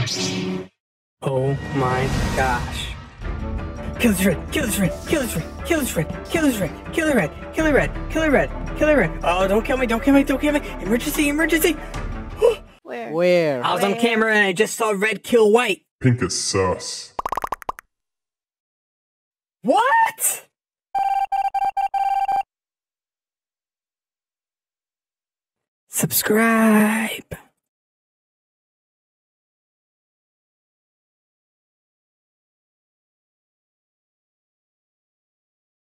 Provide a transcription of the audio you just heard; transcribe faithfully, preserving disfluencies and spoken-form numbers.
Oh my gosh. Kill this red, kill this red, kill this red, kill this red, kill this red, kill the red, kill the red, kill the red, kill the red. Oh, don't kill me, don't kill me, don't kill me. Emergency, emergency. Where? Where? I was on camera and I just saw red kill white. Pink is sus. What? Subscribe.